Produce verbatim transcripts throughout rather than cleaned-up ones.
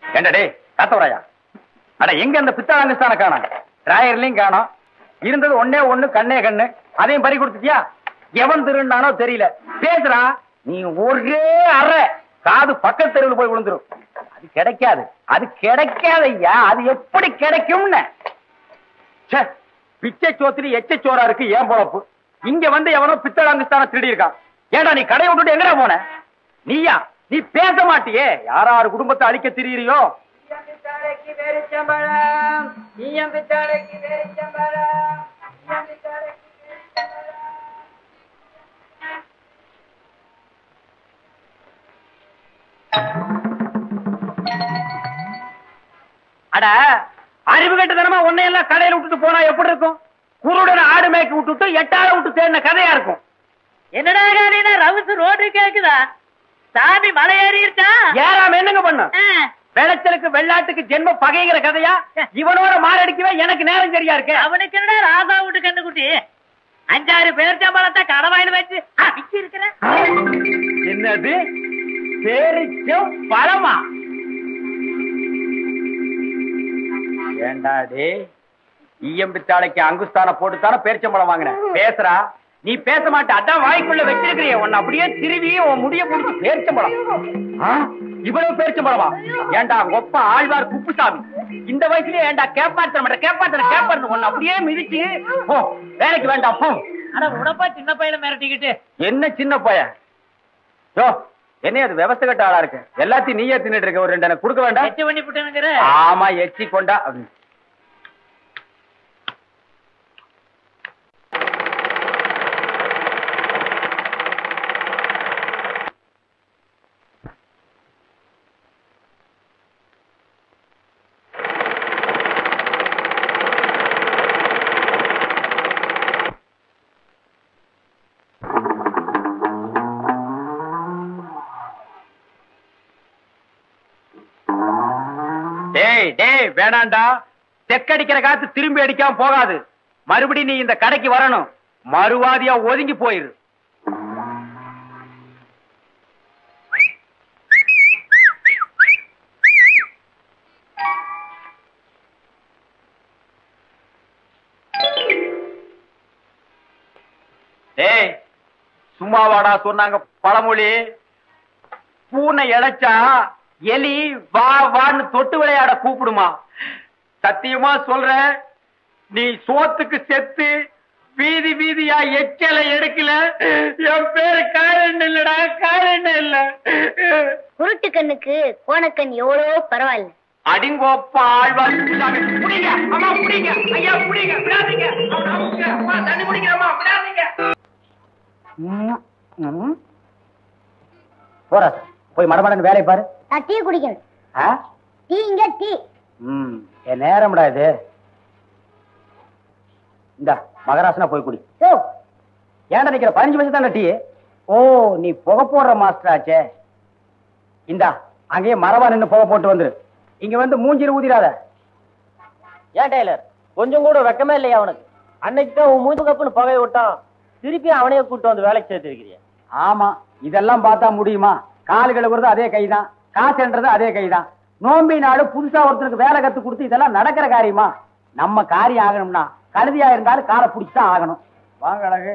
ஏண்டா காத்தவராயா, அட எங்க அந்த பித்தாளங்கஸ்தான காணோம், டிராயர்லயும் காணோம். இருந்தது ஒன்னே ஒண்ணு, கண்ணே கண்ணு, அதையும் பறி கொடுத்துட்டியா? எவன் திருநானோ தெரியல. பேசுறா நீ ஒரே அறை காது பக்கத்து தெருவில் போய் விழுந்துரும். அது கிடைக்காது, அது கிடைக்காத ஐயா. அது எப்படி கிடைக்கும்னு பிச்சை சோத்திரி எச்ச சோரா இருக்கு ஏன் பொழப்பு. இங்க வந்து எவனோ பித்தளாங்கஸ்தான திருடி இருக்கான். ஏண்டா நீ கடையை விட்டுட்டு எங்கடா போன? நீயா? நீ பேச மாட்டியே. யாராரு குடும்பத்தை அழிக்க திரியிறியோ? அட அறிவு கட்டுத்தனமா உன்னையெல்லாம் கடையில விட்டுட்டு போனா எப்படி இருக்கும்? குருடன் ஆடு மேய்க்கு விட்டுட்டு எட்டாவது விட்டு தேடின கதையா இருக்கும். என்னடா காரினா ரவுசு ரோடு கேக்குதா? சாமி மலை ஏறி இருக்கா? ஏறாம என்னங்க பண்ண? வெளச்சலுக்கு வெள்ளாட்டுக்கு ஜென்ம பகைங்கிற கதையா? இவனோட மாரடிக்கவே எனக்கு நேரம் சரியா இருக்கு. அவனுக்கு என்னடா ராசா விட்டு கண்ணு குட்டி அஞ்சாறு பேர் சம்பளத்தை கடவாயில் வச்சு அடிச்சு இருக்கிற. என்னது பேரிச்சம் பழமா? ஏண்டாடே ஈயம்பித்தாளைக்கு அங்குஸ்தான போட்டுத்தான பேரிச்சம்பழம் வாங்கின. பேசுறா நீ பேச மாட்ட. அதான் வாய்க்குள்ள வச்சிருக்கிறிய உன்னை அப்படியே திருவி உன் முடிய முடிச்சு பேரிச்சம்பழம். இவ்வளவு பேரிச்சம்பழமா? ஏண்டா ஒப்ப ஆழ்வார் குப்புசாமி இந்த வயசுலயே ஏண்டா கேப்பாத்திர மாட்ட கேப்பாத்திர கேப்பாரு உன்னை அப்படியே மிதிச்சு போ, வேலைக்கு வேண்டாம் போ. ஆனா உடப்பா சின்ன பையனை மிரட்டிக்கிட்டு. என்ன சின்ன பையன்? யோ என்ன அது விவசாய கட்ட ஆளா இருக்கு. எல்லாத்தையும் நீயே தின்னுட்டு இருக்க. ஒரு ரெண்டு எனக்கு கொடுக்க வேண்டாம்? எச்சி பண்ணி போட்டுங்கிற. ஆமா எச்சி கொண்டா. வேணாண்டா, தெக்கடிக்கிற காத்து திரும்பி அடிக்காம போகாது. மறுபடி நீ இந்த கடைக்கு வரணும். மறுவாதியா ஒதுங்கி போயிரு. டேய் சும்மாவாடா சொன்னாங்க பழமொழி. பூனை இழைச்சா எலி வா வான்னு தொட்டு விளையாட கூப்பிடுமா? சத்தியமா சொல்ற, நீ சோத்துக்கு செத்து வீதி வீதியா எச்சலை எடுக்கல. என் பேரு காரணம் இல்லடா, காரணம் இல்ல. குருட்டு கண்ணுக்கு கோணக்கண் எவ்வளவோ பரவாயில்ல. அடிங்கோப்பா ஆழ்வார் புடிங்க, அம்மா புடிங்க, ஐயா புடிங்க, விடாதீங்க, அம்மா தண்ணி குடிக்கிறம்மா விடாதீங்க. போற போய் மடமடன்னு வேலையை பாரு. நான் டீ குடிக்கணும். டீ இங்க டீ. ம் என் நேரம்டா இது. இந்த மகராசனா போய் குடி. ஓ ஏன்டா நிக்கிற? பதினஞ்சு வருஷம் தானே டீ. ஓ நீ புகை போடுற மாஸ்டர் ஆச்சே. இந்தா அங்கேயே மரபா நின்று புகை போட்டு வந்துரு. இங்க வந்து மூஞ்சில ஊதிராத. ஏன் டெய்லர் கொஞ்சம் கூட வெக்கமே இல்லையா அவனுக்கு? அன்னைக்கு தான் உன் மூஞ்சு கப்புன்னு புகையை விட்டான், திருப்பி அவனையே கூட்டு வந்து வேலைக்கு சேர்த்திருக்கிறியா? ஆமா இதெல்லாம் பார்த்தா முடியுமா? காலு கழுவுறது அதே கைதான், காசுன்றது அதே கைதான். நோம்பி நாடு புதுசா ஒருத்தருக்கு வேலை கத்து கொடுத்து இதெல்லாம் நடக்கிற காரியமா? நம்ம காரியம் ஆகணும்னா கழுதியா இருந்தாலும் காலை பிடிச்சுதான் ஆகணும். வாங்க அழகு.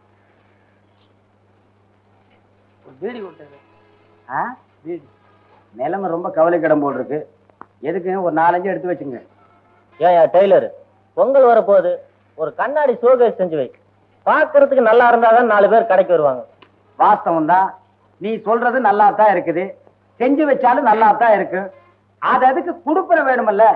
பீடி கொடுத்தது. பீடி நிலைமை ரொம்ப கவலைக்கிடம் போல் இருக்கு. எதுக்கு ஒரு நாலஞ்சு எடுத்து வச்சுங்க. ஏன் டெய்லர் பொங்கல் வரப்போகுது, ஒரு கண்ணாடி ஷோகேஸ் செஞ்சு வை. பாக்குறதுக்கு நல்லா இருந்தாதான் நாலு பேர் கடைக்கு வருவாங்க. வாஸ்தவம் தான், நீ சொல்றது நல்லா தான் இருக்குது. செஞ்சு வச்சாலும் நல்லா தான் இருக்கு. அது அதுக்கு குடுப்பின வேணுமல்ல.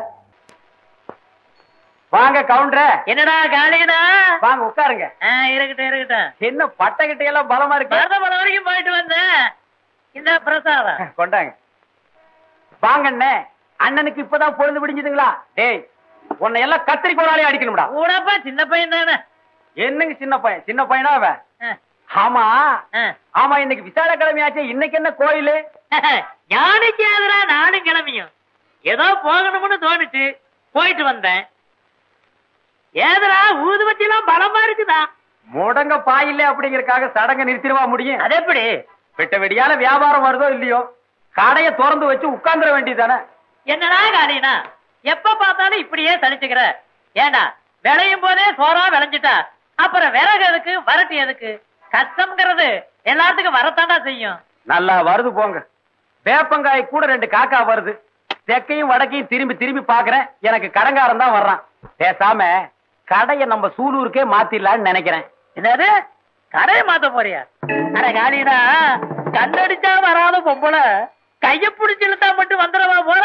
வாங்க கவுண்டர். என்னடா காலையனா? வாங்க உட்காருங்க. இருக்கட்டும் இருக்கட்டும். என்ன பட்டகிட்ட எல்லாம் பலமா இருக்கு? பலம் வரைக்கும் போயிட்டு வந்தேன். இந்த பிரசாதம் கொண்டாங்க. வாங்கண்ணே, அண்ணனுக்கு இப்பதான் பொழுது விடிஞ்சதுங்களா? டேய் உன்னை எல்லாம் கத்திரி கோலாலே அடிக்கணும்டா. ஊடப்பா சின்ன பையன் தானே. என்னங்க சின்ன பையன்? சின்ன பையனா அவன்? ஆமா ஆமா இன்னைக்கு விசால கிழமையாச்சே, இன்னைக்கு என்ன கோயிலு? யானைக்கு எதிரா நானும் கிளம்பியும் ஏதோ போகணும்னு தோணுச்சு, போயிட்டு வந்தேன். ஏதரா ஊதுபத்தி எல்லாம் பலமா இருக்குதா? முடங்க பாயில்ல அப்படிங்கறக்காக சடங்க நிறுத்திடுவா முடியும்? அது எப்படி? வெட்ட வெடியால வியாபாரம் வருதோ இல்லையோ, கடையை திறந்து வச்சு உட்கார்ந்துட வேண்டியதானே. என்னடா காலினா எப்ப பார்த்தாலும் இப்படியே சலிச்சுக்கிற? ஏண்டா விளையும் போதே சோறா விளைஞ்சிட்டா அப்புறம் விறகு எதுக்கு, வரட்டு எதுக்கு? கஷ்டம்ங்கிறது எல்லாத்துக்கும் வரத்தாண்டா செய்யும். நல்லா வருது போங்க. வேப்பங்காய் கூட ரெண்டு காக்கா வருது. தெற்கையும் வடக்கையும் திரும்பி திரும்பி பாக்குறேன். எனக்கு கடங்காரன் தான் வர்றான். பேசாம கடையை நம்ம சூலூருக்கே மாத்திடலான்னு நினைக்கிறேன். என்னது கடையை மாத்த போறியா? அட காலினா கண்ணடிச்சா வராத பொம்பளை கைய பிடிச்சு இழுத்தா மட்டும் வந்துடவா போற?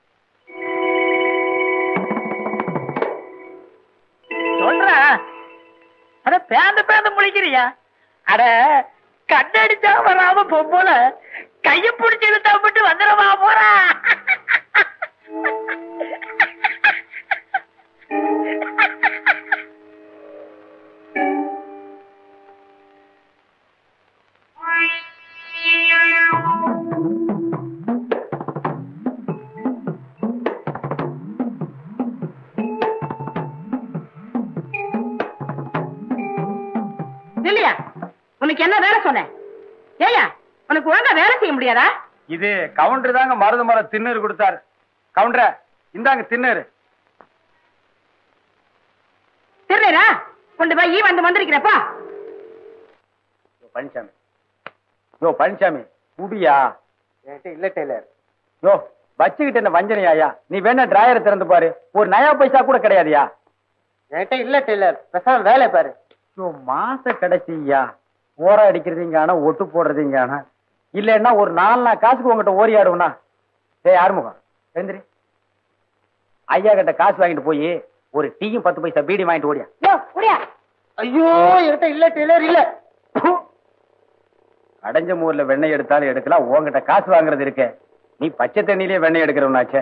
சொல்ற அட பேந்து பேந்து முழிக்கிறியா? அட கண்ணடிச்சா வராத பொம்பளை கைய பிடிச்சு இழுத்தா மட்டும் வந்துடவா போற? இல்லையா உனக்கு என்ன வேலை சொன்னேன்? ஏயா உனக்கு ஒழுங்கா வேலை செய்ய முடியாதா? இது கவுண்டர் தாங்க மருது மரம் திண்ணூறு கொடுத்தாரு. கவுண்டர இந்தாங்க திண்ணூறு. திருநீரா கொண்டு போய் ஈ வந்து வந்திருக்கிறப்பா. பழனிசாமி யோ பழனிசாமி குடியா? இல்ல டெய்லர். யோ வச்சுக்கிட்டு என்ன வஞ்சனையாயா? நீ வேணா டிராயரை திறந்து பாரு. ஒரு நயா பைசா கூட கிடையாதுயா. என்கிட்ட இல்ல டெய்லர். பேசாம வேலை பாரு. யோ மாச கிடைச்சியா? ஓர அடிக்கிறதுங்கான ஒட்டு போடுறதுங்கான இல்லன்னா ஒரு நாலு நாள் காசுக்கு உங்ககிட்ட ஓரி ஆடுவனா? ஏய் ஆறுமுகம் எழுந்திரி. ஐயா கிட்ட காசு வாங்கிட்டு போய் ஒரு டீயும் பத்து பைசா பீடி வாங்கிட்டு ஓடியா. ஐயோ என்கிட்ட இல்ல டெய்லர் இல்ல. அடைஞ்ச மூர்ல வெண்ணெய் எடுத்தாலும் எடுக்கலாம். உங்ககிட்ட காசு வாங்குறது இருக்க. நீ பச்சை தண்ணியிலே வெண்ணெய் எடுக்கிறவனாச்சே.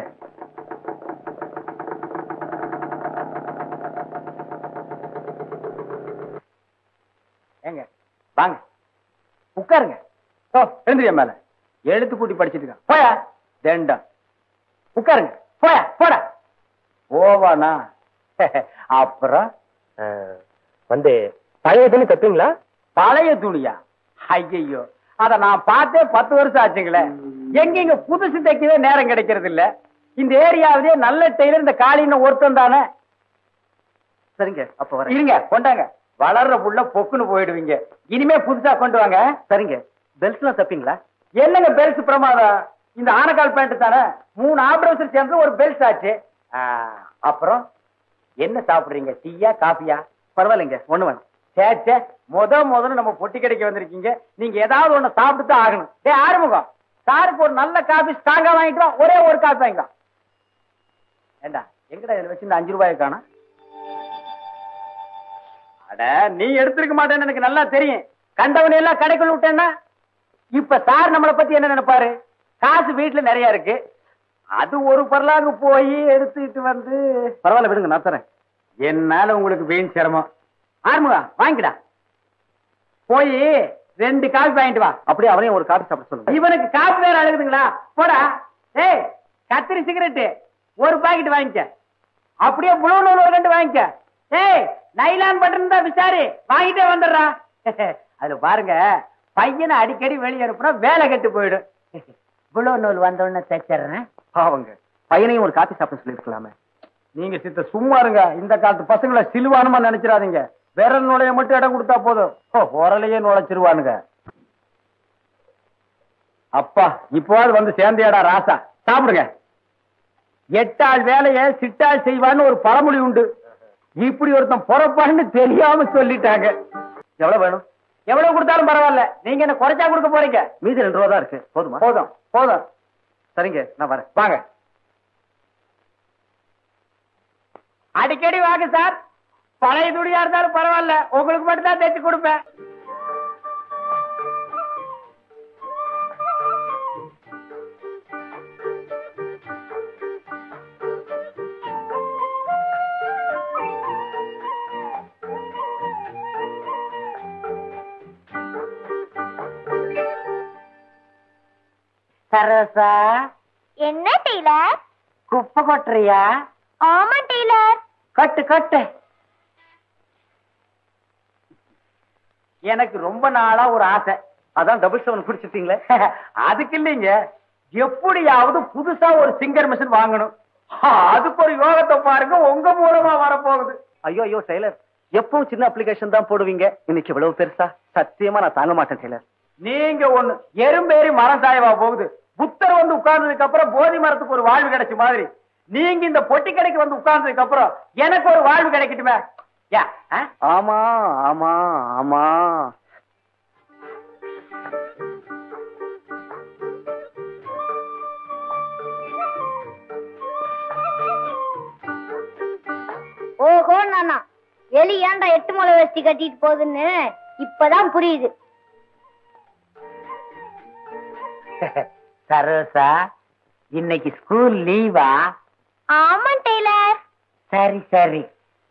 ஏங்க வாங்க உட்காருங்க. ஓ எழுந்திரியா மேல எழுத்து கூட்டி படிச்சிட்டு இருக்கான். போயா தேண்டா உட்காருங்க. போயா போட போவானா? அப்புறம் வந்து பழைய துணி தப்பீங்களா? பழைய துணியா? ஐயோ அத நான் பார்த்தே பத்து வருஷம் ஆச்சுங்களே. எங்க இங்க புதுசு தைக்கவே நேரம் கிடைக்கிறது இல்ல. இந்த ஏரியாவிலே நல்ல டெய்லர் இந்த காலின்னு ஒருத்தம் தானே. சரிங்க அப்ப வர இருங்க கொண்டாங்க. வளர்ற புள்ள பொக்குன்னு போயிடுவீங்க. இனிமே புதுசா கொண்டு வாங்க. சரிங்க. பெல்ட் எல்லாம் தப்பீங்களா? என்னங்க பெல்ட் பிரமாதம்? இந்த ஆனக்கால் பேண்ட் தானே. மூணு ஆப்ரேஷன் சேர்ந்து ஒரு பெல்ட் ஆச்சு. அப்புறம் என்ன சாப்பிடுறீங்க? டீயா காஃபியா? பரவாயில்லைங்க ஒண்ணு வேணும். சேச்சே முத முதல்ல நம்ம பொட்டி கடைக்கு வந்திருக்கீங்க. நீங்க ஏதாவது ஒண்ணு சாப்பிட்டு தான் ஆகணும். ஏ ஆறுமுகம் சாருக்கு ஒரு நல்ல காபி ஸ்ட்ராங்கா வாங்கிக்கலாம். ஒரே ஒரு காபி வாங்கிக்கலாம். ஏண்டா எங்கடா இதுல வச்சு இந்த அஞ்சு ரூபாய் காணும்? அட நீ எடுத்திருக்க மாட்டேன்னு எனக்கு நல்லா தெரியும். கண்டவனை எல்லாம் கடைக்குள்ள விட்டேன்னா இப்ப சார் நம்மளை பத்தி என்ன நினைப்பாரு? காசு வீட்டுல நிறைய இருக்கு. அது ஒரு பரலாங்க போய் எடுத்துட்டு வந்து பரவாயில்ல விடுங்க நான் தரேன். என்னால உங்களுக்கு வீண் சிரமம். ஆறுமுகா வாங்கிடா. போய் ரெண்டு காபி வாங்கிட்டு வா. அப்படியே அவனையும் ஒரு காபி சாப்பிட சொல்லுங்க. இவனுக்கு காபி வேற அழுகுதுங்களா? போடா. ஏய் கத்திரி சிகரெட்டு ஒரு பாக்கெட் வாங்கிக்க. அப்படியே முழு நூல் ஒரு கண்டு வாங்கிக்க. ஏய் நைலான் பட்டன் தான் விசாரி வாங்கிட்டே வந்துடுறா. அதுல பாருங்க பையனை அடிக்கடி வெளியே அனுப்புனா வேலை கெட்டு போயிடும். இவ்வளவு நூல் வந்தோடனே தைச்சிடுறேன். பாவங்க பையனையும் ஒரு காபி சாப்பிட சொல்லிருக்கலாமே. நீங்க சித்த சும்மா இருங்க. இந்த காலத்து பசங்களை சிலுவானுமா நினைச்சிடாதீங்க. விரல் நுழைய மட்டும் இடம் கொடுத்தா போதும். உரலையே நுழைச்சிருவானுங்க. அப்பா இப்போது வந்து சேர்ந்தியாடா ராசா. சாப்பிடுங்க. எட்டாள் வேலையை சிட்டாள் செய்வான்னு ஒரு பழமொழி உண்டு. இப்படி ஒருத்தன் பொறப்பான்னு தெரியாம சொல்லிட்டாங்க. எவ்வளவு வேணும்? எவ்வளவு கொடுத்தாலும் பரவாயில்ல. நீங்க என்ன குறைச்சா கொடுக்க போறீங்க? மீதி ரெண்டு ரூபா தான் இருக்கு. போதுமா? போதும் போதும். சரிங்க நான் வரேன். வாங்க. அடிக்கடி வாங்க சார். பழைய துணியா இருந்தாலும் பரவாயில்ல. உங்களுக்கு மட்டும் தான் தைச்சு கொடுப்பேன். சரோசா என்ன டெய்லர்? குப்பை கொட்டுறியா? ஆமா டெய்லர். கட்டு கட்டு. எனக்கு ரொம்ப நாளா ஒரு ஆசை. அதான் டபுள் செவன் குடிச்சிட்டீங்களே. அதுக்கு இல்லைங்க. எப்படியாவது புதுசா ஒரு சிங்கர் மிஷின் வாங்கணும். அதுக்கு ஒரு யோகத்தை பாருங்க, உங்க மூலமா வரப்போகுது. ஐயோ ஐயோ டெய்லர், எப்பவும் சின்ன அப்ளிகேஷன் தான் போடுவீங்க, இன்னைக்கு இவ்வளவு பெருசா? சத்தியமா நான் தாங்க மாட்டேன் டெய்லர். நீங்க ஒண்ணு எறும்பேறி மரம் சாயவா போகுது. புத்தர் வந்து உட்கார்ந்ததுக்கு அப்புறம் போதி மரத்துக்கு ஒரு வாழ்வு கிடைச்ச மாதிரி நீங்க இந்த பொட்டி கடைக்கு வந்து உட்கார்ந்ததுக்கு அப்புறம் எனக்கு ஒரு வாழ்வு கிடைக்கட்டுமே. ஆமா ஆமா ஆமா. ஓஹோ நானா, எலி ஏன்டா எட்டு முளை வேஷ்டி கட்டிட்டு போகுதுன்னு இப்பதான் புரியுது. சரோசா, இன்னைக்கு ஸ்கூல் லீவா? ஆமா டெய்லர். சரி சரி.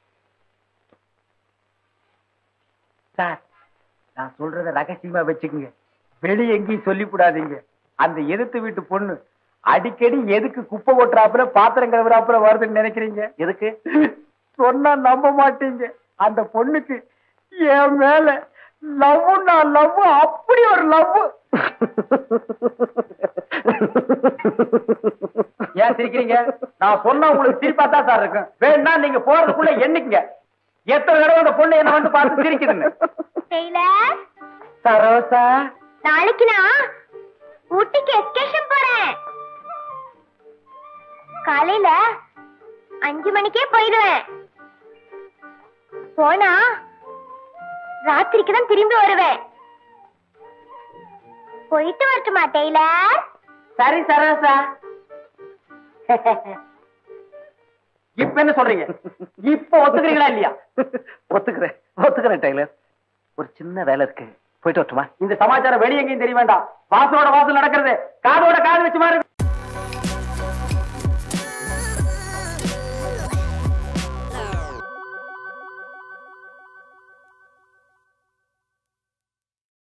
சார், நான் சொல்றத ரகசியமா வச்சுக்கோங்க, வெளியே எங்கேயும் சொல்லிவிடாதீங்க. அந்த எதிர்த்து வீட்டு பொண்ணு அடிக்கடி எதுக்கு குப்பை கொட்டுறாப்புல பாத்திரம் கழுவுறாப்புல வருதுன்னு நினைக்கிறீங்க? எதுக்கு சொன்னா நம்ப மாட்டீங்க. அந்த பொண்ணுக்கு என் மேல லவ்னா லவ், அப்படி ஒரு லவ். ஏன் சிரிக்கிறீங்க? நான் சொன்னா உங்களுக்கு சிரிப்பா தான் சார் இருக்கும். வேணா நீங்க போறதுக்குள்ள எண்ணிக்கங்க எத்தனை தடவை அந்த பொண்ணு என்ன வந்து பார்த்து சிரிக்குதுன்னு. டெய்லர், சரோசா, நாளைக்கு நான் ஊட்டிக்கு எஸ்கேஷன் போறேன். காலையில அஞ்சு மணிக்கே போயிடுவேன். போனா ராத்திரிக்கு தான் திரும்பி வருவேன். போயிட்டு வரட்டுமா டெய்லர்? சரி சரோசா. இப்ப என்ன சொல்றீங்க? இப்ப ஒத்துக்கிறீங்களா இல்லையா? ஒத்துக்கிறேன் ஒத்துக்கிறேன் டெய்லர். ஒரு சின்ன வேலை இருக்கு, போயிட்டு வரட்டுமா? இந்த சமாச்சாரம் வெளியே எங்கேயும் தெரிய வேண்டாம். வாசலோட வாசல் நடக்கிறது காதோட காது வச்சு மாதிரி